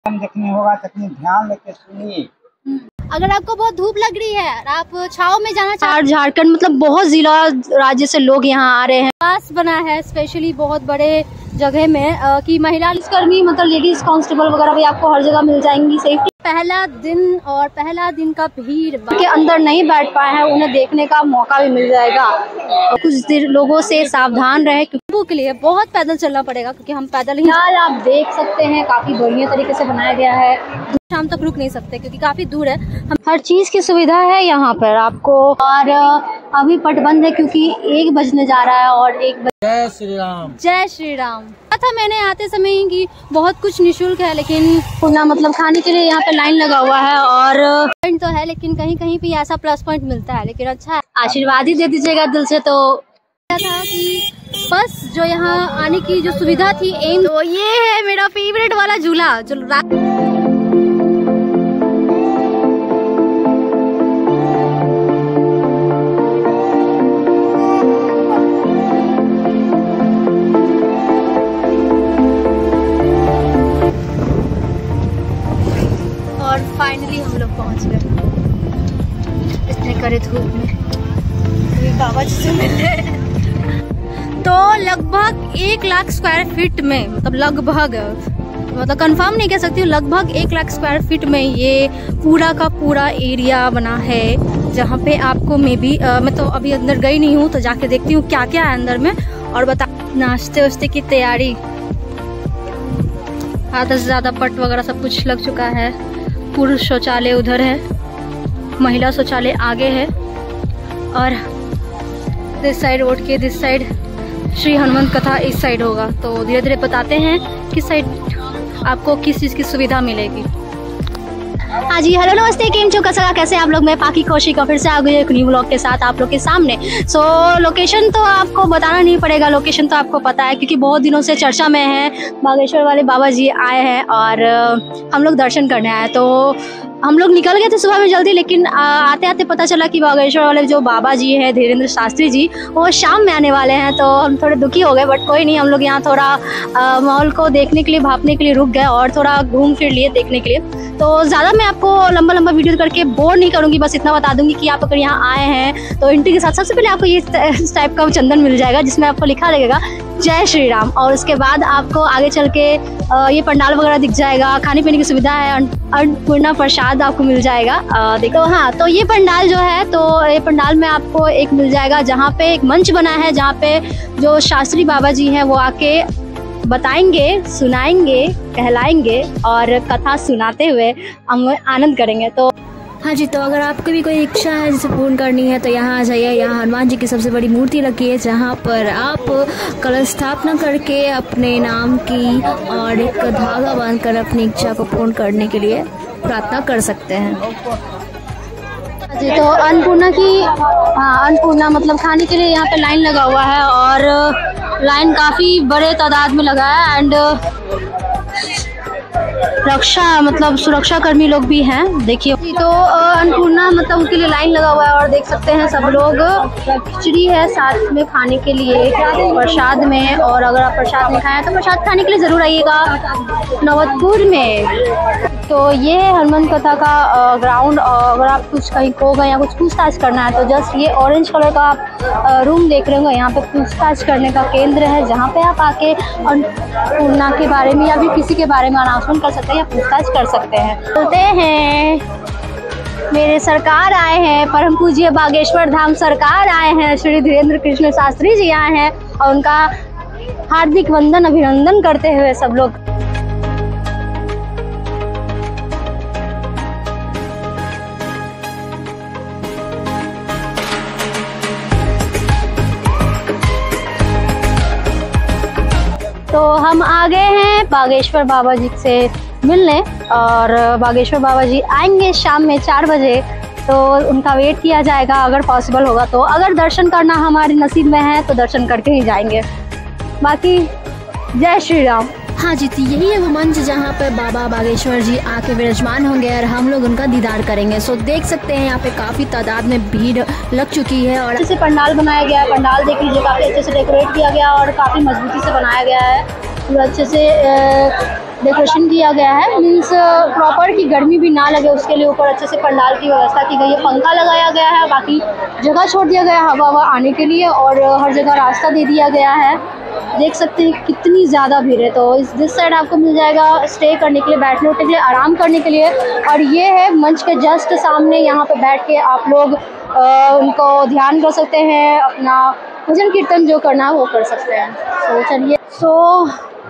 देखने होगा तकनी ध्यान लेके सुनिए। अगर आपको बहुत धूप लग रही है और आप छाव में जाना चाहते हैं, झारखंड मतलब बहुत जिला राज्य से लोग यहाँ आ रहे हैं। पास बना है स्पेशली बहुत बड़े जगह में कि महिला कर्मी मतलब लेडीज कांस्टेबल वगैरह भी आपको हर जगह मिल जाएंगी। सेफ्टी पहला दिन का भीड़ के अंदर नहीं बैठ पाए हैं, उन्हें देखने का मौका भी मिल जाएगा। कुछ देर लोगों से सावधान रहे क्योंकि के लिए बहुत पैदल चलना पड़ेगा क्योंकि हम पैदल ही। आप देख सकते हैं काफी बढ़िया तरीके से बनाया गया है। शाम तक रुक नहीं सकते क्योंकि काफी दूर है। हम हर चीज की सुविधा है यहाँ पर आपको। और अभी पट बंद है क्योंकि 1 बजने जा रहा है और 1 जय श्री राम। जय श्री राम। था मैंने आते समय ही कि बहुत कुछ निशुल्क है, लेकिन पूरा मतलब खाने के लिए यहाँ पे लाइन लगा हुआ है और पॉइंट तो है, लेकिन कहीं कहीं भी ऐसा प्लस पॉइंट मिलता है। लेकिन अच्छा है, आशीर्वाद ही दे दीजिएगा दिल से। तो था कि बस जो यहाँ आने की जो सुविधा थी एम, तो ये है मेरा फेवरेट वाला झूला जो फाइनली हम लोग पहुंच गए इतने कड़े धूप में। बाबा जी से मिल रहे तो लगभग 1 लाख स्क्वायर फीट में, मतलब कंफर्म नहीं कह सकती हूँ, लगभग 1 लाख स्क्वायर फीट में ये पूरा का पूरा एरिया बना है। जहाँ पे आपको मैं तो अभी अंदर गई नहीं हूँ, तो जाके देखती हूँ क्या क्या है अंदर में और बता। नाश्ते वास्ते की तैयारी, आधा से ज्यादा पट वगैरह सब कुछ लग चुका है। पुरुष शौचालय उधर है, महिला शौचालय आगे है और दिस साइड रोड के दिस साइड श्री हनुमंत कथा इस साइड होगा। तो धीरे धीरे बताते हैं किस साइड आपको किस चीज़ की सुविधा मिलेगी। हाँ जी, हेलो नमस्ते, केम छो कसरा, कैसे आप लोग। मैं पाकी कौशिक फिर से आ गई एक न्यू व्लॉग के साथ आप लोग के सामने। सो लोकेशन तो आपको बताना नहीं पड़ेगा, लोकेशन तो आपको पता है क्योंकि बहुत दिनों से चर्चा में है। बागेश्वर वाले बाबा जी आए हैं और हम लोग दर्शन करने आए। तो हम लोग निकल गए थे सुबह में जल्दी, लेकिन आते आते पता चला कि बागेश्वर वाले जो बाबा जी हैं धीरेन्द्र शास्त्री जी, वो शाम में आने वाले हैं। तो हम थोड़े दुखी हो गए, बट कोई नहीं, हम लोग यहाँ थोड़ा माहौल को देखने के लिए, भापने के लिए रुक गए और थोड़ा घूम फिर लिए देखने के लिए। तो ज़्यादा मैं आपको लंबा लंबा वीडियो करके बोर नहीं करूँगी, बस इतना बता दूंगी कि आप अगर यहाँ आए हैं तो एंट्री के साथ सबसे पहले आपको ये इस टाइप का चंदन मिल जाएगा जिसमें आपको लिखा लगेगा जय श्री राम। और उसके बाद आपको आगे चल के ये पंडाल वगैरह दिख जाएगा, खाने पीने की सुविधा है, अन्नपूर्णा प्रसाद आपको मिल जाएगा। देखो हाँ, तो ये पंडाल जो है, तो ये पंडाल में आपको एक मिल जाएगा जहाँ पे एक मंच बना है, जहाँ पे जो शास्त्री बाबा जी हैं वो आके बताएंगे, सुनाएंगे, कहलाएंगे और कथा सुनाते हुए हम आनंद करेंगे। तो हाँ जी, तो अगर आपको भी कोई इच्छा है जिसे पूर्ण करनी है तो यहाँ आ जाइए। यहाँ हनुमान जी की सबसे बड़ी मूर्ति रखी है जहाँ पर आप कलश स्थापना करके अपने नाम की और एक धागा बांधकर अपनी इच्छा को पूर्ण करने के लिए प्रार्थना कर सकते हैं। जी, तो अन्नपूर्णा मतलब खाने के लिए यहाँ पे लाइन लगा हुआ है और लाइन काफ़ी बड़े तादाद में लगा है एंड सुरक्षा कर्मी लोग भी हैं। देखिए, तो अन्नपूर्णा मतलब उनके लिए लाइन लगा हुआ है और देख सकते हैं सब लोग। खिचड़ी है साथ में खाने के लिए प्रसाद में, और अगर आप प्रसाद नहीं खाएं तो प्रसाद खाने के लिए ज़रूर आइएगा नवतपुर में। तो ये है हनुमान कथा का ग्राउंड। अगर आप कुछ कहीं खो गए या कुछ पूछताछ करना है तो जस्ट ये ऑरेंज कलर का आप रूम देख रहे होंगे, यहाँ पे पूछताछ करने का केंद्र है जहाँ पे आप आके अन्नपूर्णा के बारे में या भी किसी के बारे में अनाउंसमेंट कर सकते हैं या पूछताछ कर सकते हैं। बोलते हैं मेरे सरकार आए हैं, परम पूज्य बागेश्वर धाम सरकार आए हैं, श्री धीरेन्द्र कृष्ण शास्त्री जी आए हैं और उनका हार्दिक वंदन अभिनंदन करते हुए सब लोग। तो हम आ गए हैं बागेश्वर बाबा जी से मिलने और बागेश्वर बाबा जी आएंगे शाम में 4 बजे, तो उनका वेट किया जाएगा अगर पॉसिबल होगा तो। अगर दर्शन करना हमारे नसीब में है तो दर्शन करके ही जाएंगे। बाकी जय श्री राम। हाँ जी, तो यही है वो मंच जहाँ पर बाबा बागेश्वर जी आके विराजमान होंगे और हम लोग उनका दीदार करेंगे। सो देख सकते हैं यहाँ पे काफ़ी तादाद में भीड़ लग चुकी है और अच्छे से पंडाल बनाया गया है। पंडाल देख लीजिए, काफ़ी अच्छे से डेकोरेट किया गया और काफ़ी मजबूती से बनाया गया है। पूरा अच्छे से डेकोरेशन किया गया है, मीन्स प्रॉपर की गर्मी भी ना लगे उसके लिए ऊपर अच्छे से पंडाल की व्यवस्था की गई है, पंखा लगाया गया है, बाकी जगह छोड़ दिया गया है हवा आने के लिए और हर जगह रास्ता दे दिया गया है। देख सकते हैं कितनी ज़्यादा भीड़ है। तो दिस साइड आपको मिल जाएगा स्टे करने के लिए, बैठने उठने के लिए, आराम करने के लिए। और ये है मंच के जस्ट सामने, यहाँ पे बैठ के आप लोग उनको ध्यान कर सकते हैं, अपना भजन कीर्तन जो करना है वो कर सकते हैं। तो चलिए, सो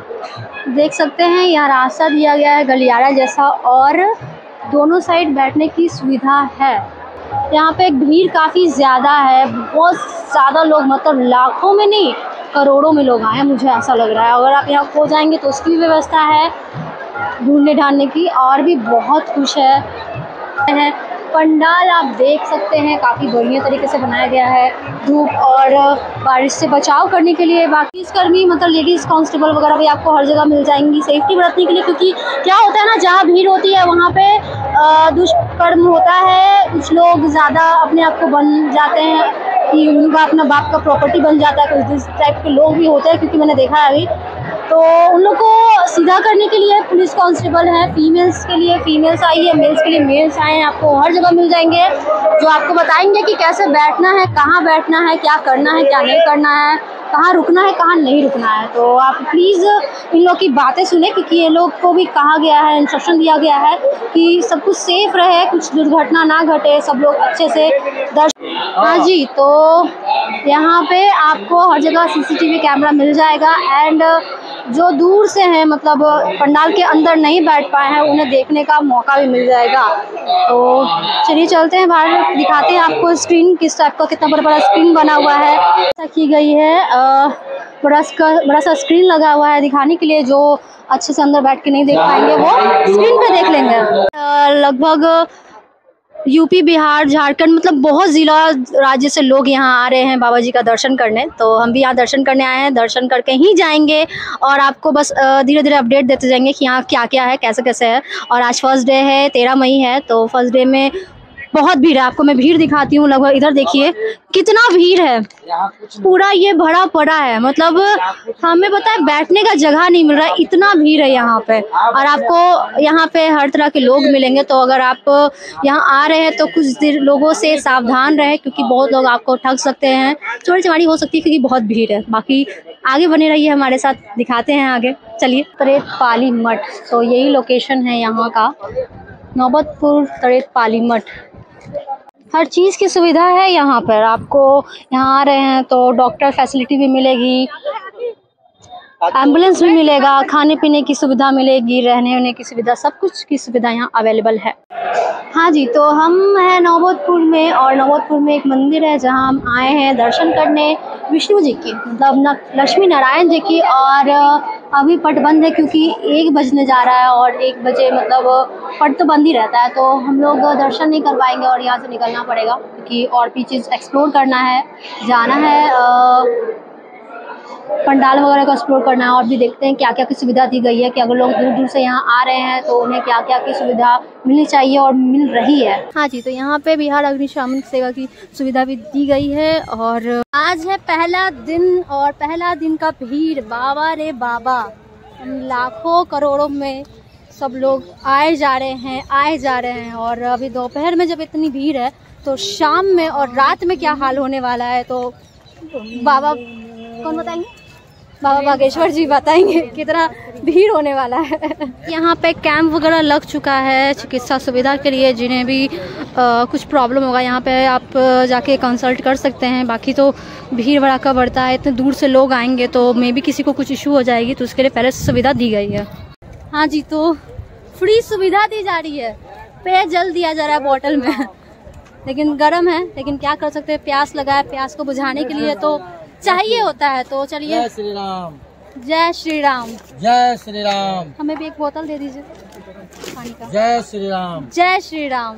देख सकते हैं यहाँ रास्ता दिया गया है गलियारा जैसा और दोनों साइड बैठने की सुविधा है। यहाँ पे भीड़ काफ़ी ज़्यादा है, बहुत ज़्यादा लोग, मतलब लाखों में नहीं करोड़ों में लोग आए, मुझे ऐसा लग रहा है। अगर आप यहाँ खो जाएंगे तो उसकी भी व्यवस्था है ढूंढने ढांढने की, और भी बहुत कुछ है। पंडाल आप देख सकते हैं काफ़ी बढ़िया तरीके से बनाया गया है, धूप और बारिश से बचाव करने के लिए। बाकी कर्मी मतलब लेडीज़ कांस्टेबल वगैरह भी आपको हर जगह मिल जाएंगी सेफ्टी बरतने के लिए, क्योंकि क्या होता है ना, जहाँ भीड़ होती है वहाँ पे दुष्कर्म होता है, कुछ लोग ज़्यादा अपने आप को बन जाते हैं कि उनका अपना बाप का प्रॉपर्टी बन जाता है, कुछ इस टाइप के लोग भी होते हैं, क्योंकि मैंने देखा है अभी। तो उन लोग को सीधा करने के लिए पुलिस कांस्टेबल है, फीमेल्स के लिए फीमेल्स आई है, मेल्स के लिए मेल्स आए हैं, आपको हर जगह मिल जाएंगे जो आपको बताएंगे कि कैसे बैठना है, कहाँ बैठना है, क्या करना है, क्या नहीं करना है, कहाँ रुकना है, कहाँ नहीं रुकना है। तो आप प्लीज़ इन लोग की बातें सुने, क्योंकि ये लोग को भी कहा गया है, इंस्ट्रक्शन दिया गया है कि सब कुछ सेफ रहे, कुछ दुर्घटना ना घटे, सब लोग अच्छे से दर्शन। हाँ जी, तो यहाँ पे आपको हर जगह CCTV कैमरा मिल जाएगा एंड जो दूर से हैं, मतलब पंडाल के अंदर नहीं बैठ पाए हैं, उन्हें देखने का मौका भी मिल जाएगा। तो चलिए चलते हैं बाहर, दिखाते हैं आपको स्क्रीन किस टाइप का, कितना बड़ा स्क्रीन बना हुआ है, ऐसा की गई है। बड़ा सा स्क्रीन लगा हुआ है दिखाने के लिए, जो अच्छे से अंदर बैठ के नहीं देख पाएंगे वो स्क्रीन पे देख लेंगे। लगभग यूपी, बिहार, झारखंड, मतलब बहुत ज़िला राज्य से लोग यहाँ आ रहे हैं बाबा जी का दर्शन करने। तो हम भी यहाँ दर्शन करने आए हैं, दर्शन करके ही जाएंगे और आपको बस धीरे धीरे अपडेट देते जाएंगे कि यहाँ क्या क्या है, कैसे कैसे है। और आज फर्स्ट डे है, 13 मई है, तो फर्स्ट डे में बहुत भीड़ है। आपको मैं भीड़ दिखाती हूँ, लगभग इधर देखिए कितना भीड़ है, पूरा ये भरा पड़ा है, मतलब हमें पता है बैठने का जगह नहीं मिल रहा है, इतना भीड़ है यहाँ पे। और आपको यहाँ पे हर तरह के लोग मिलेंगे, तो अगर आप यहाँ आ रहे हैं तो कुछ लोगों से सावधान रहे, क्योंकि बहुत लोग आपको ठग सकते हैं, चोरी चमारी हो सकती है, क्योंकि बहुत भीड़ है। बाकी आगे बने रहिए हमारे साथ, दिखाते हैं आगे। चलिए, तरेत पाली मठ, तो यही लोकेशन है यहाँ का, नौबतपुर तरेत पाली मठ। हर चीज़ की सुविधा है यहाँ पर, आपको यहाँ आ रहे हैं तो डॉक्टर फैसिलिटी भी मिलेगी, एम्बुलेंस भी मिलेगा, खाने पीने की सुविधा मिलेगी, रहने होने की सुविधा, सब कुछ की सुविधा यहाँ अवेलेबल है। हाँ जी, तो हम हैं नौबतपुर में, और नौबतपुर में एक मंदिर है जहाँ हम आए हैं दर्शन करने विष्णु जी की, मतलब लक्ष्मी नारायण जी की। और अभी पट बंद है क्योंकि 1 बजने जा रहा है और 1 बजे मतलब पट तो बंद ही रहता है, तो हम लोग दर्शन नहीं कर पाएंगे और यहाँ से निकलना पड़ेगा, क्योंकि और भी चीज़ एक्सप्लोर करना है, जाना है, पंडाल वगैरह का एक्सप्लोर करना है। और भी देखते हैं क्या क्या की सुविधा दी गई है, कि अगर लोग दूर दूर से यहाँ आ रहे हैं तो उन्हें क्या क्या की सुविधा मिलनी चाहिए और मिल रही है। हाँ जी, तो यहाँ पे बिहार अग्निशमन सेवा की सुविधा भी दी गई है। और आज है पहला दिन, और पहला दिन का भीड़, बाबा रे बाबा, लाखों करोड़ों में सब लोग आए जा रहे हैं। और अभी दोपहर में जब इतनी भीड़ है, तो शाम में और रात में क्या हाल होने वाला है, तो बाबा कौन बताएंगे, बाबा बागेश्वर जी बताएंगे कितना भीड़ होने वाला है। यहाँ पे कैंप वगैरह लग चुका है चिकित्सा सुविधा के लिए, जिन्हें भी कुछ प्रॉब्लम होगा यहाँ पे आप जाके कंसल्ट कर सकते हैं। बाकी तो भीड़ भड़ाका बढ़ता है, इतने दूर से लोग आएंगे तो मे भी किसी को कुछ इशू हो जाएगी, तो उसके लिए पहले से सुविधा दी गई है। हाँ जी, तो फ्री सुविधा दी जा रही है, पेयजल दिया जा रहा है बॉटल में, लेकिन गर्म है, लेकिन क्या कर सकते हैं, प्यास लगा है, प्यास को बुझाने के लिए तो चाहिए होता है। तो चलिए, जय श्री राम, जय श्री राम, जय श्री राम, हमें भी एक बोतल दे दीजिए पानी का। जय श्री राम, जय श्री राम,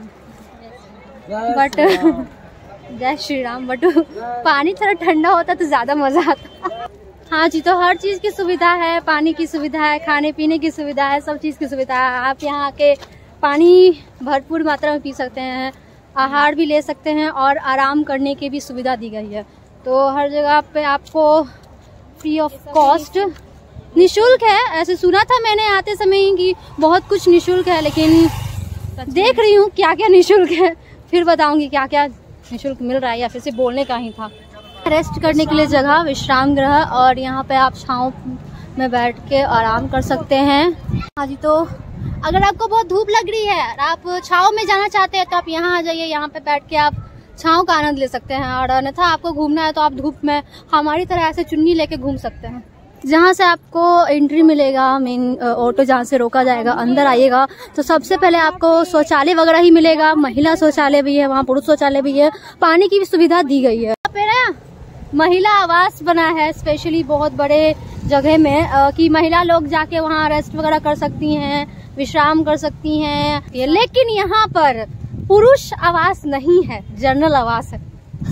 बट जय श्री राम, बट पानी थोड़ा ठंडा होता तो ज्यादा मजा आता। हाँ जी, तो हर चीज की सुविधा है, पानी की सुविधा है, खाने पीने की सुविधा है, सब चीज की सुविधा है। आप यहाँ आके पानी भरपूर मात्रा में पी सकते हैं, आहार भी ले सकते हैं, और आराम करने की भी सुविधा दी गई है। तो हर जगह पे आपको फ्री ऑफ कॉस्ट निशुल्क है। ऐसे सुना था मैंने आते समय ही कि बहुत कुछ निशुल्क है, लेकिन देख रही हूँ क्या क्या निशुल्क है, फिर बताऊंगी क्या क्या निशुल्क मिल रहा है या फिर सिर्फ बोलने का ही था। रेस्ट करने के लिए जगह, विश्राम गृह, और यहाँ पे आप छाँव में बैठ के आराम कर सकते हैं। हाँ जी, तो अगर आपको बहुत धूप लग रही है और आप छाँव में जाना चाहते हैं तो आप यहाँ आ जाइए। यहाँ पे बैठ के आप छाँव का आनंद ले सकते हैं, और अन्यथा आपको घूमना है तो आप धूप में हमारी तरह ऐसे चुन्नी लेके घूम सकते हैं। जहाँ से आपको एंट्री मिलेगा, मेन ऑटो जहाँ से रोका जाएगा, अंदर आइएगा तो सबसे पहले आपको शौचालय वगैरह ही मिलेगा। महिला शौचालय भी है, वहाँ पुरुष शौचालय भी है, पानी की भी सुविधा दी गई है। महिला आवास बना है स्पेशली बहुत बड़े जगह में कि महिला लोग जाके वहाँ रेस्ट वगैरह कर सकती हैं, विश्राम कर सकती हैं। लेकिन यहाँ पर पुरुष आवास नहीं है, जनरल आवास है।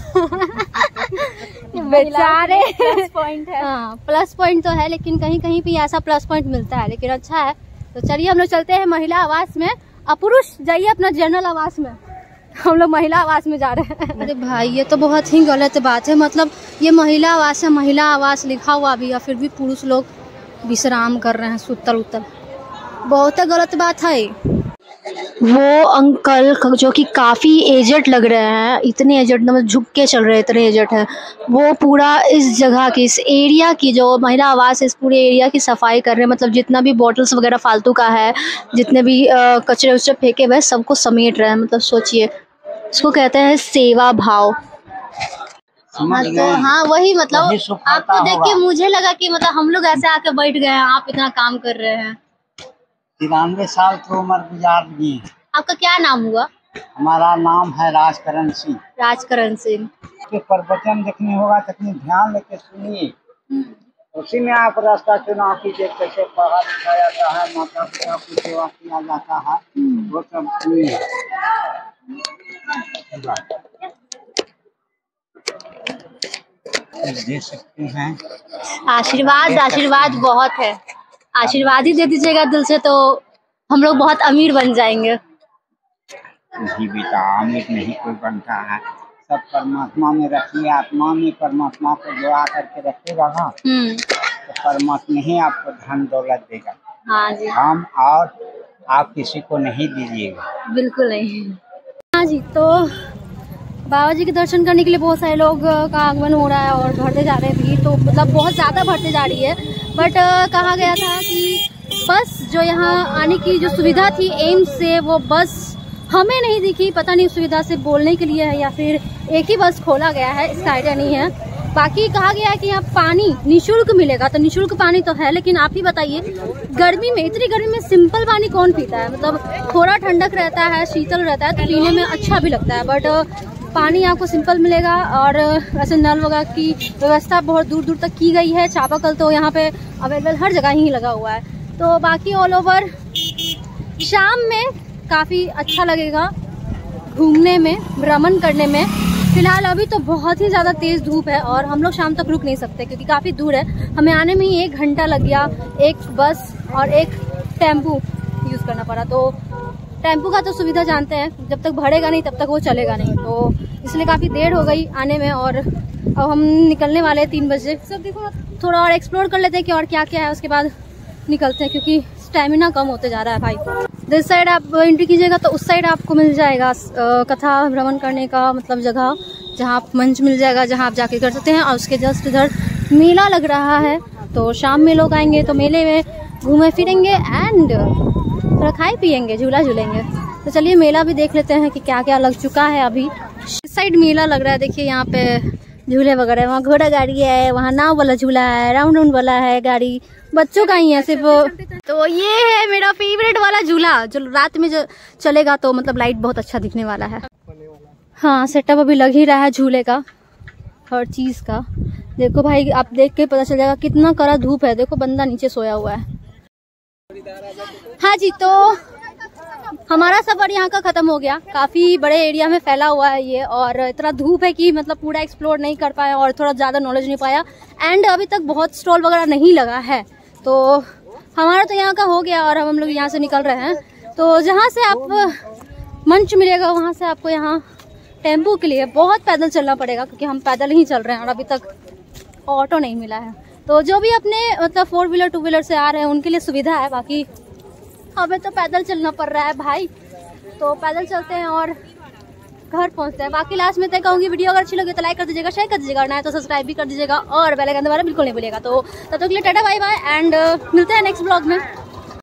बेचारे प्लस पॉइंट है। हाँ, प्लस पॉइंट तो है, लेकिन कहीं कहीं भी ऐसा प्लस पॉइंट मिलता है, लेकिन अच्छा है। तो चलिए हम लोग चलते हैं महिला आवास में, और पुरुष जाइए अपना जनरल आवास में, हम लोग महिला आवास में जा रहे हैं। अरे भाई, ये तो बहुत ही गलत बात है। मतलब ये महिला आवास है, महिला आवास लिखा हुआ भी, या फिर भी पुरुष लोग विश्राम कर रहे हैं सुतल उतल, बहुत गलत बात है। वो अंकल जो कि काफ़ी एजेड लग रहे हैं, इतने एजेड, मतलब झुक के चल रहे हैं, इतने एजेड है, वो पूरा इस जगह की, इस एरिया की, जो महिला आवास है, इस पूरे एरिया की सफाई कर रहे हैं। मतलब जितना भी बॉटल्स वगैरह फालतू का है, जितने भी कचरे उचरे फेंके हुए, सबको समेट रहे हैं। मतलब सोचिए, इसको कहते हैं सेवा भाव। तो हाँ, वही मतलब आपको देख के मुझे लगा कि मतलब हम लोग ऐसे आके बैठ गए हैं, आप इतना काम कर रहे हैं। 93 साल की उम्र गुजार दी। आपका क्या नाम हुआ? हमारा नाम है राजकरण सिंह। राजकरण सिंह। के प्रवचन देखने होगा तो ध्यान लेके सुनिए, उसी में आप रास्ता चुनाव कीजिए, कैसे पढ़ा लिखा जाता है, माता पिता की सेवा किया जाता है, वो सब सुनिए। दे सकते हैं आशीर्वाद, आशीर्वाद बहुत है, आशीर्वाद ही दे दीजिएगा दिल से, तो हम लोग बहुत अमीर बन जाएंगे। जी बेटा, अमीर नहीं कोई बनता है, सब परमात्मा में रखिए, आत्मा में परमात्मा को जोड़ा करके रखिएगा ना, तो परमात्मा ही आपको धन दौलत देगा। हाँ जी। हम और आप किसी को नहीं दीजिएगा, बिल्कुल नहीं। हाँ जी, तो बाबा जी के दर्शन करने के लिए बहुत सारे लोग का आगमन हो रहा है और बढ़ते जा रहे हैं भीड़, तो मतलब बहुत ज़्यादा बढ़ते जा रही है। बट कहा गया था कि बस जो यहाँ आने की जो सुविधा थी एम्स से, वो बस हमें नहीं दिखी, पता नहीं सुविधा से बोलने के लिए है या फिर एक ही बस खोला गया है, इसका आइडिया नहीं है। बाकी कहा गया है कि यहाँ पानी निःशुल्क मिलेगा, तो निःशुल्क पानी तो है, लेकिन आप ही बताइए, गर्मी में, इतनी गर्मी में सिंपल पानी कौन पीता है? मतलब थोड़ा ठंडक रहता है, शीतल रहता है, तो पीने में अच्छा भी लगता है, बट पानी आपको सिंपल मिलेगा। और वैसे नल वगैरह की व्यवस्था बहुत दूर दूर तक की गई है, चापाकल तो यहाँ पे अवेलेबल हर जगह ही लगा हुआ है। तो बाकी ऑल ओवर शाम में काफ़ी अच्छा लगेगा घूमने में, भ्रमण करने में। फिलहाल अभी तो बहुत ही ज़्यादा तेज़ धूप है और हम लोग शाम तक रुक नहीं सकते क्योंकि काफ़ी दूर है, हमें आने में ही 1 घंटा लग गया। एक बस और एक टेम्पू यूज़ करना पड़ा, तो टेम्पू का तो सुविधा जानते हैं, जब तक भरेगा नहीं तब तक वो चलेगा नहीं, तो इसलिए काफ़ी देर हो गई आने में। और अब हम निकलने वाले हैं 3 बजे। सब देखो, थोड़ा और एक्सप्लोर कर लेते हैं कि और क्या क्या है, उसके बाद निकलते हैं क्योंकि स्टेमिना कम होते जा रहा है भाई। दिस साइड आप एंट्री कीजिएगा तो उस साइड आपको मिल जाएगा कथा भ्रमण करने का मतलब जगह, जहाँ आप मंच मिल जाएगा, जहाँ आप जाके कर सकते हैं। और उसके जस्ट इधर मेला लग रहा है, तो शाम में लोग आएंगे तो मेले में घूमे फिरेंगे एंड थोड़ा खाए पियेंगे, झूला झूलेंगे। तो चलिए मेला भी देख लेते हैं कि क्या क्या लग चुका है। अभी इस साइड मेला लग रहा है, देखिए यहाँ पे झूले वगैरह, वहाँ घोड़ा गाड़ी है, वहाँ नाव वाला झूला है, राउंड राउंड वाला है गाड़ी, बच्चों का ही है सिर्फ। तो ये है मेरा फेवरेट वाला झूला जो रात में जो चलेगा, तो मतलब लाइट बहुत अच्छा दिखने वाला है। हाँ, सेटअप अभी लग ही रहा है झूले का, हर चीज का। देखो भाई, आप देख के पता चल जाएगा कितना कड़ा धूप है। देखो बंदा नीचे सोया हुआ है। हाँ जी, तो हमारा सफर यहाँ का खत्म हो गया। काफी बड़े एरिया में फैला हुआ है ये, और इतना धूप है कि मतलब पूरा एक्सप्लोर नहीं कर पाया और थोड़ा ज्यादा नॉलेज नहीं पाया। एंड अभी तक बहुत स्टॉल वगैरह नहीं लगा है, तो हमारा तो यहाँ का हो गया और हम लोग यहाँ से निकल रहे हैं। तो जहाँ से आप मंच मिलेगा वहाँ से आपको यहाँ टेम्पू के लिए बहुत पैदल चलना पड़ेगा, क्योंकि हम पैदल ही चल रहे हैं और अभी तक ऑटो नहीं मिला है। तो जो भी अपने मतलब 4 व्हीलर 2 व्हीलर से आ रहे हैं उनके लिए सुविधा है, बाकी हमें तो पैदल चलना पड़ रहा है भाई। तो पैदल चलते हैं और घर पहुंचते हैं। बाकी लास्ट में तय कहूँगी, वीडियो अगर अच्छी लगे तो लाइक कर दीजिएगा, शेयर कर दीजिएगा, और नया तो सब्सक्राइब भी कर दीजिएगा और बेल आइकन दबाना बिल्कुल नहीं भूलिएगा। तो तब तक के लिए टाटा बाय बाय एंड मिलते हैं नेक्स्ट ब्लॉग में।